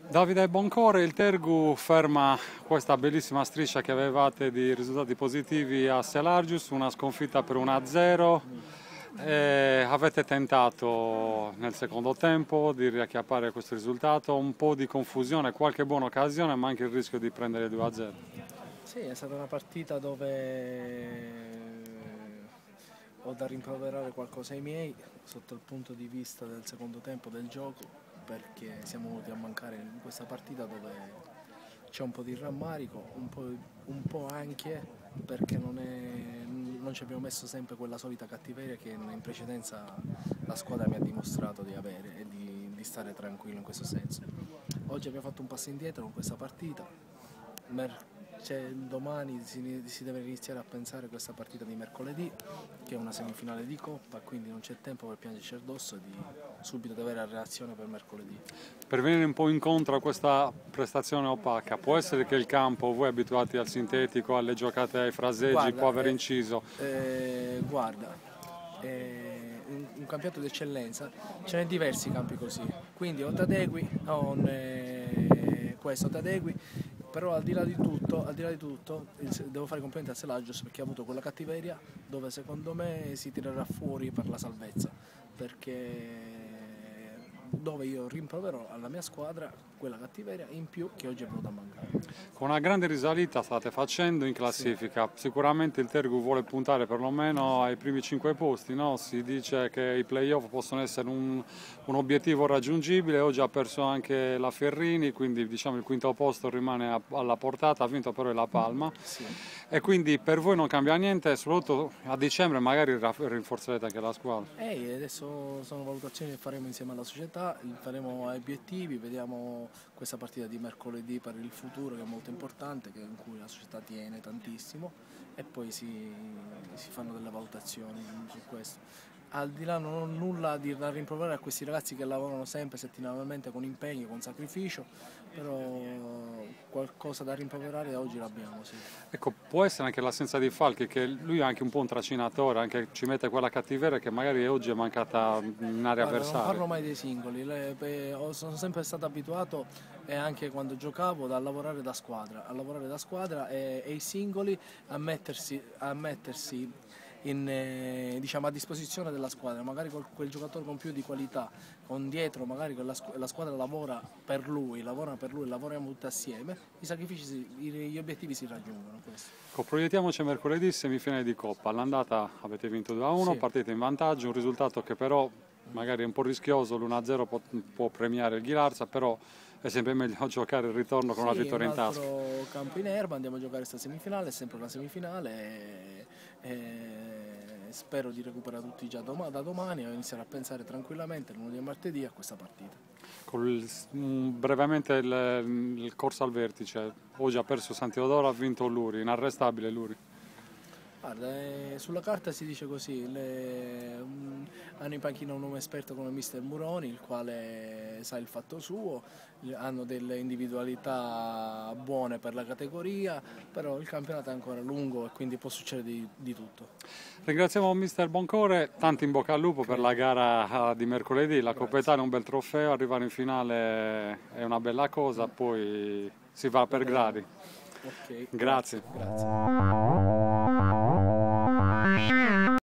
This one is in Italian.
Davide Boncore, il Tergu ferma questa bellissima striscia che avevate di risultati positivi a Selargius, una sconfitta per 1-0. Avete tentato nel secondo tempo di riacchiappare questo risultato, un po' di confusione, qualche buona occasione, ma anche il rischio di prendere 2-0. Sì, è stata una partita dove ho da rimproverare qualcosa ai miei sotto il punto di vista del secondo tempo del gioco, perché siamo venuti a mancare in questa partita dove c'è un po' di rammarico, un po' anche perché non ci abbiamo messo sempre quella solita cattiveria che in precedenza la squadra mi ha dimostrato di avere e di stare tranquillo in questo senso. Oggi abbiamo fatto un passo indietro con questa partita. Domani si deve iniziare a pensare a questa partita di mercoledì, che è una semifinale di Coppa, quindi non c'è tempo per piangerci addosso e di subito avere la reazione per mercoledì. Per venire un po' incontro a questa prestazione opaca, può essere che il campo, voi abituati al sintetico, alle giocate ai fraseggi, può aver inciso? Guarda, un campionato d'eccellenza ce n'è diversi campi così, quindi o t'adegui questo t'adegui, però al di là di tutto devo fare i complimenti a Selagios perché ha avuto quella cattiveria dove secondo me si tirerà fuori per la salvezza, perché dove io rimproverò alla mia squadra quella cattiveria in più che oggi è venuta a mancare. Con una grande risalita state facendo in classifica, sì. Sicuramente il Tergu vuole puntare perlomeno ai primi 5 posti, no? Si dice che i playoff possono essere un obiettivo raggiungibile, oggi ha perso anche la Ferrini, quindi diciamo il quinto posto rimane alla portata, ha vinto però la Palma, sì. E quindi per voi non cambia niente, soprattutto a dicembre magari rinforzerete anche la squadra. Adesso sono valutazioni che faremo insieme alla società, faremo obiettivi, vediamo questa partita di mercoledì per il futuro che è molto importante, in cui la società tiene tantissimo, e poi si fanno delle valutazioni su questo. Al di là non ho nulla da rimproverare a questi ragazzi che lavorano sempre settimanalmente con impegno, con sacrificio, però qualcosa da rimproverare oggi l'abbiamo, sì. Ecco, può essere anche l'assenza di Falchi, che lui è anche un po' un trascinatore, anche ci mette quella cattiveria che magari oggi è mancata in area avversaria. Non parlo mai dei singoli, sono sempre stato abituato, e anche quando giocavo, a lavorare da squadra e i singoli a mettersi diciamo, a disposizione della squadra, magari quel giocatore con più di qualità, con dietro magari la squadra lavora per lui, lavoriamo tutti assieme, i sacrifici, gli obiettivi si raggiungono. Proiettiamoci mercoledì, semifinale di Coppa, all'andata avete vinto 2-1, sì. Partite in vantaggio, un risultato che però magari è un po' rischioso, l'1-0 può premiare il Ghilarza, però è sempre meglio giocare il ritorno con una vittoria in tasca. Un altro campo in erba, andiamo a giocare questa semifinale, è sempre una semifinale e spero di recuperare tutti già da domani e iniziare a pensare tranquillamente lunedì e martedì a questa partita. Brevemente il corso al vertice, oggi ha perso San Teodoro, ha vinto Luri, inarrestabile Luri. Guarda, sulla carta si dice così, hanno in panchina un uomo esperto come mister Muroni, il quale sa il fatto suo, hanno delle individualità buone per la categoria, però il campionato è ancora lungo e quindi può succedere di tutto. Ringraziamo mister Boncore, tanti in bocca al lupo per la gara di mercoledì, la Coppa Italia è un bel trofeo, arrivare in finale è una bella cosa, poi si va per gradi. Okay, Grazie. Grazie.